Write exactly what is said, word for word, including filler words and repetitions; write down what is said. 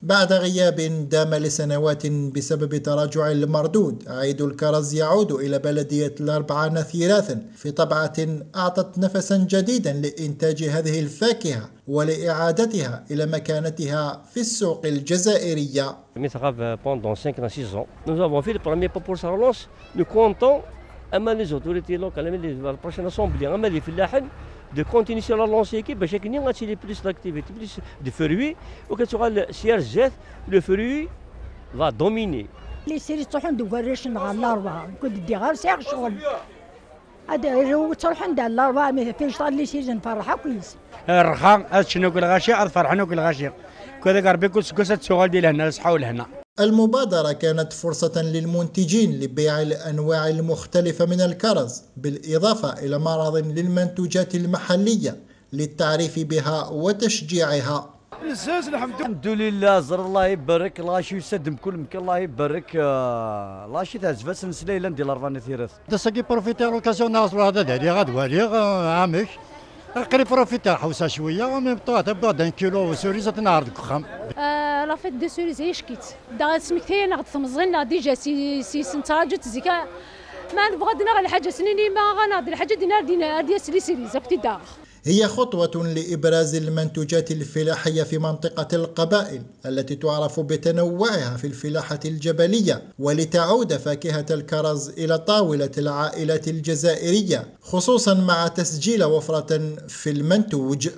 بعد غياب دام لسنوات بسبب تراجع المردود، عيد الكرز يعود إلى بلدية الأربعة نثيراث في طبعة أعطت نفسا جديدا لإنتاج هذه الفاكهة ولإعادتها إلى مكانتها في السوق الجزائرية. Pendant cinq à six ans, nous avons fait le premier pas pour sa relance. Nous comptons أما les autorités locales, la prochaine assemblée, أما les فلاحين de continuer sur la lancée équipe باش يكوني غاتشي plus d'activité, plus de fruits, وكان سوغا السير الزيت le fruit va dominer. اللي سيري تروحوا ندوار ريش نهار الأربعاء، كنت دي غير ساعة شغل. هذا تروحوا ندير الأربعاء ما فيش طال لي سيزن فرحة كويس. الرخاء هاد شنو كل غاشي هاد فرحنا كل غاشي. كذا قربي كوس كوس تشغل ديال هنا صحاول هنا. المبادرة كانت فرصة للمنتجين لبيع الأنواع المختلفة من الكرز، بالإضافة إلى معرض للمنتوجات المحلية للتعريف بها وتشجيعها. الحمد لله زر الله يبارك الله شي يسدم كل مكان الله يبارك الله شي تعجبات سنسليله ندير الاربعه نثيرات دسكي بروفيتي لوكاسيون ناصر هذا داري غدوالي عامك قريب بروفيتي حوسه شويه وميم طوا تبدا دان كيلو سوريزه تنعرض كخام لا فيت دو سوريز يشكيت دا سمكتي نغد ثمزين ديجا سي سي سنتاجت زيكا ما نبغى دينا على حاجه سنيني ما غناض الحاجه دينا دينا ديال سري سيريزا كنتي داغ. هي خطوة لإبراز المنتوجات الفلاحية في منطقة القبائل التي تعرف بتنوعها في الفلاحة الجبلية، ولتعود فاكهة الكرز إلى طاولة العائلات الجزائرية، خصوصا مع تسجيل وفرة في المنتوج.